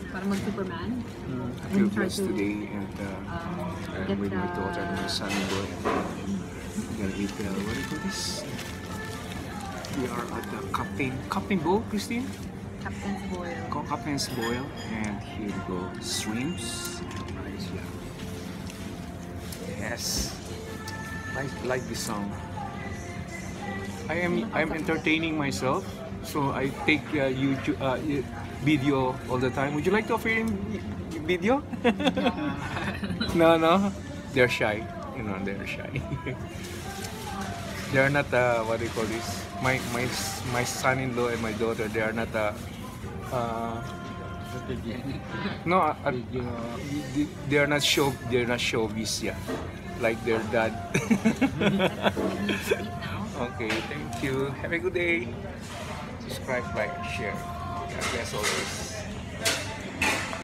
Para mag-Superman. I feel blessed today, and I'm with my daughter and my son-in-law. We're gonna eat what do you call this? We are at the Captain Bowl, Christine? Captain's Boil. Captain's Boil, and here we go, shrimps, rice, yeah. Yes, like this song. I'm entertaining myself, so I take YouTube video all the time. Would you like to offer him video? No, they're shy. You know, they're shy. They're not what do you call this? My son-in-law and my daughter. They are not no. They are not show. They're not showbiz, yeah, like their dad. Okay, thank you. Have a good day. Subscribe, like, share. God bless always.